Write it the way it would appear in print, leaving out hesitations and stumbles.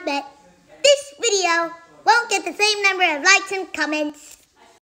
bet this video won't get the same number of likes and comments.